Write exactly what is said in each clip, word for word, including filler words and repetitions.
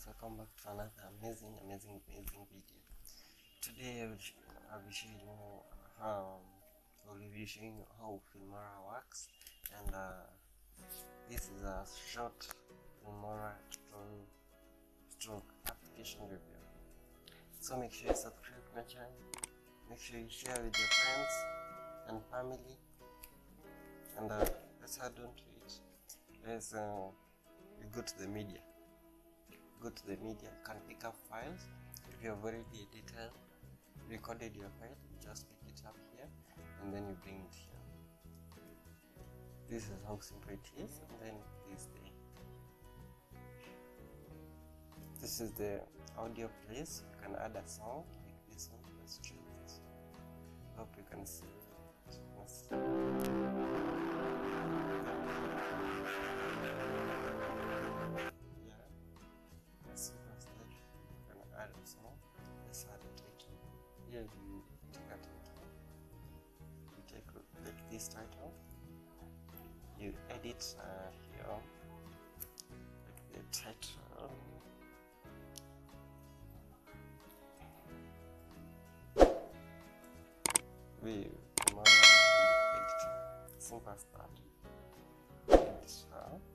welcome back to another amazing amazing amazing video. Today I'll be showing you um I'll be showing you how Filmora works, and uh, this is a short Filmora tutorial stroke application review. So make sure you subscribe to my channel, make sure you share with your friends and family, and uh, let's head on to it. Let's uh, we go to the media. Go to the media, you can pick up files. If you have already edited, recorded your file, you just pick it up here and then you bring it here. This is how simple it is, and then this the this is the audio place. You can add a song like this one. Let's try this. Hope you can see it. Yes. Here you take a title, you take like this title, you edit uh, here, like the title, we editor, simple start, editor.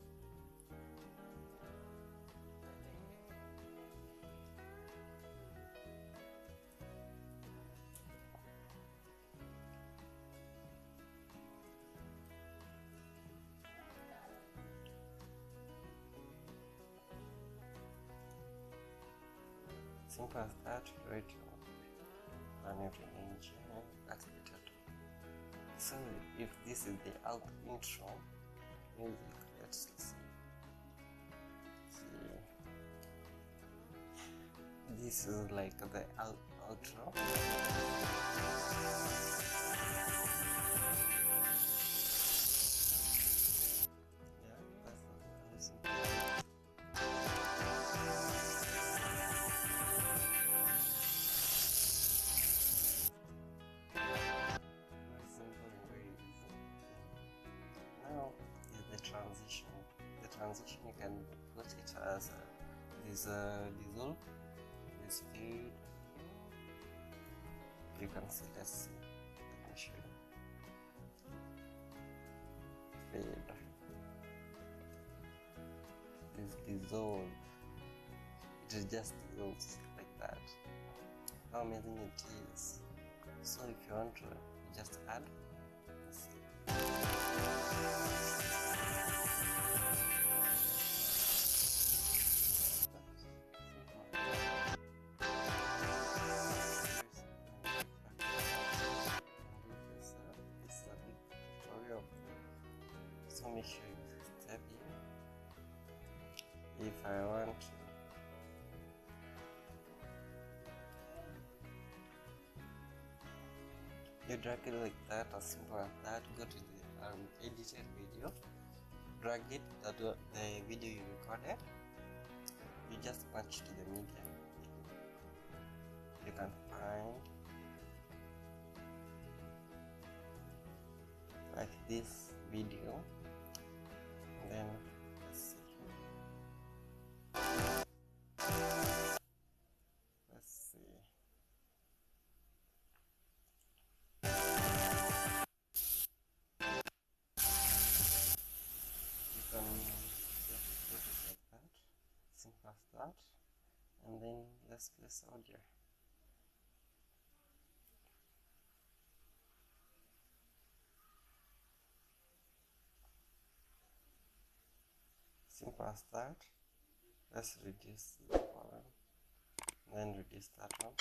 Simple as that, right? And every engine, that's the title. So if this is the out intro music, let's see. see. This is like the out outro. Transition. The transition, you can put it as uh, this uh, dissolve, this fade. You can see. Let's see. Let me show you. Fade. This dissolve. It is just dissolves like that. How amazing it is! So if you want to just add. Let's see. So make sure you step in. If I want to you drag it like that, as simple as that. Go to the um, edited video, drag it, that the video you recorded, you just punch to the media. You can find like this video, and then let's see. Let's see. You can just put it like that, simple as that, and then let's place audio. Simple as that. Let's reduce the volume, then reduce that one.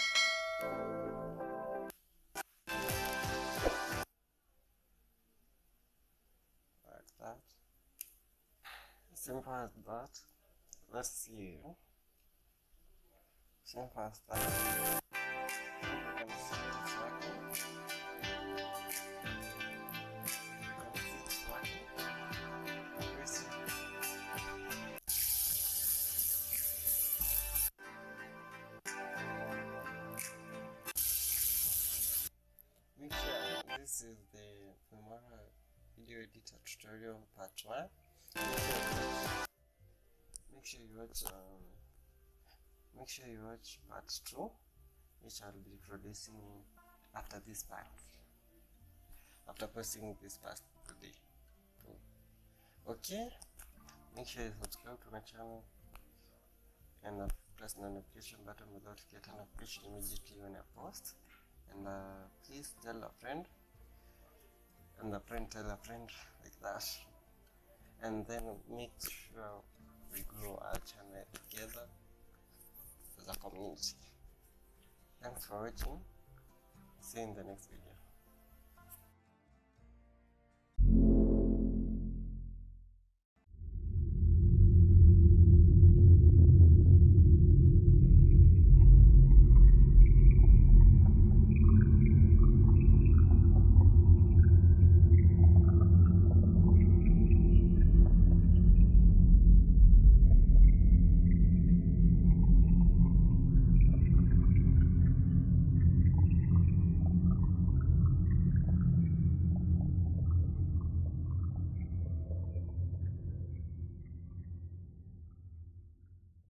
Like that. Simple as that. Let's see. Simple as that. This is the Filmora video editor tutorial part one. Make sure you watch um, make sure you watch part two, which I'll be producing after this part, after posting this part today. Okay, make sure you subscribe to my channel and uh, press the notification button below to get a notification immediately when I post. And uh, please tell a friend, and a friend tell a friend, like that. And then make sure we grow our channel together as a community. Thanks for watching. See you in the next video.